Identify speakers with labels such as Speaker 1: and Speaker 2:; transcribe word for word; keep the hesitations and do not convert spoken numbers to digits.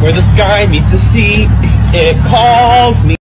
Speaker 1: where the sky meets the sea. It calls me.